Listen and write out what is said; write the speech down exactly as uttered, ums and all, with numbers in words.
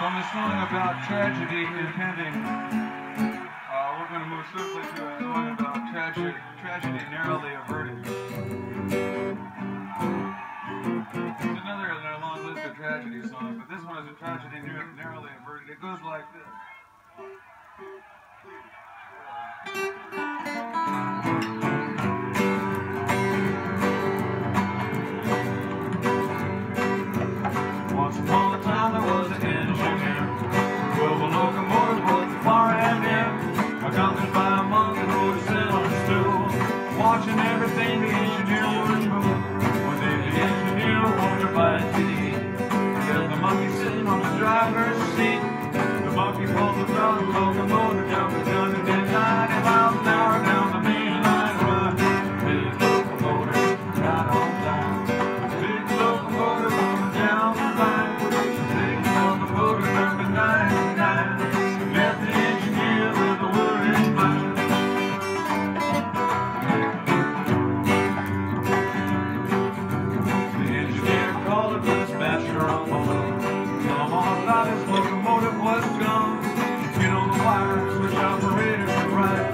on this song about tragedy impending. Uh, we're going to move swiftly to a song about tragedy, tragedy narrowly averted. There's another in our long list of tragedy songs, but this one is a tragedy narrowly averted. It goes like this. Once upon a time there was an engineer. Twelve locomotives was the far and near. Accompanied by a monkey who was sitting on a stool, watching everything the engineer would move. One day the engineer wanted to buy a ticket. There's the monkey sitting on the driver's seat. The monkey pulled the throttle, the locomotive jumped the gun, and then ninety miles an hour down the main line run. Big locomotive right on time. Big locomotive on down the line. Big locomotive number ninety-nine. Left the engineer with a worried mind. The engineer called the dispatcher on the phone. Tell him all about his locomotive was gone. Get on the wire, switch operators to right.